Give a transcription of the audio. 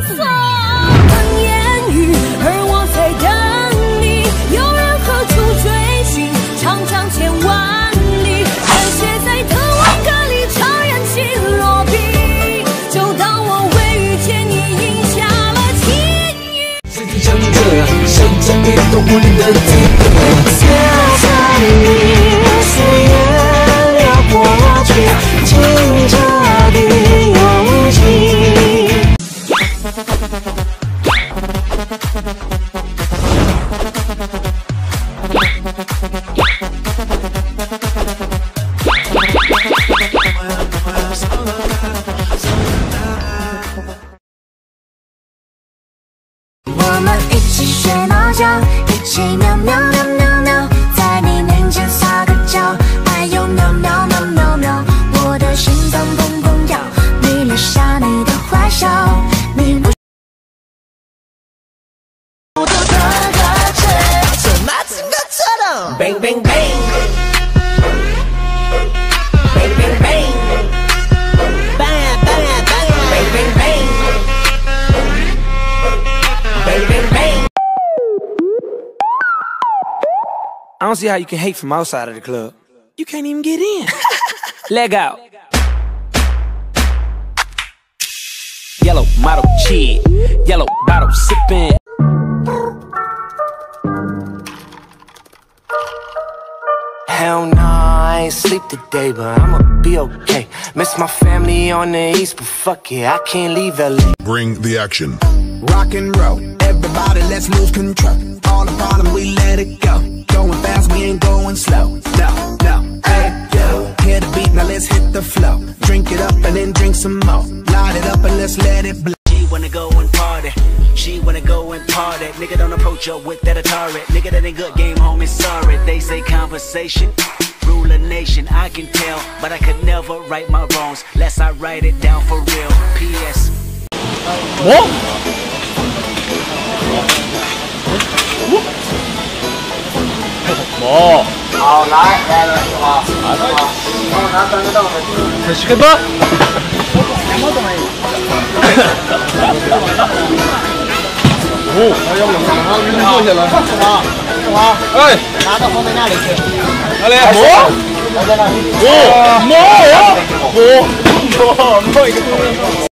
送。等言语，而我在等你。有人何处追寻？长长千万里，寒雪在等我歌里超人气落笔。就当我未遇见你，饮下了情语。 世界像这样，谁将你动物里的资格？ 写着你，岁月流过去，清澈的勇气。 我们一起学猫叫，一起喵喵喵喵喵，在你面前撒个娇，哎呦喵喵喵喵喵，我的心脏砰砰跳，你留下你的坏笑，你不。我的歌曲，怎么这个这的 ？Bang bang bang， bang bang bang， bang bang bang bang bang bang， bang bang bang。I don't see how you can hate from outside of the club. You can't even get in. Leg out. Yellow model kid, yellow bottle sipping. Hell nah, I ain't sleep today, but I'ma be okay. Miss my family on the east, but fuck it, I can't leave LA. Bring the action. Rock and roll, everybody let's lose control. All the problems we let it go. Going fast, we ain't going slow. No, no, hey, yo. Hear the beat, now let's hit the flow. Drink it up and then drink some more. Light it up and let's let it blow. She wanna go and party, she wanna go and party. Nigga don't approach her with that Atari. Nigga that ain't good game, homie, sorry. They say conversation, rule a nation. I can tell, but I could never right my wrongs lest I write it down for real. P.S. 뭐? 뭐? 잘 시켰다? 오, 坐下来。哎，拿到后面那里去。哪里？摸？摸？摸？摸？摸？摸？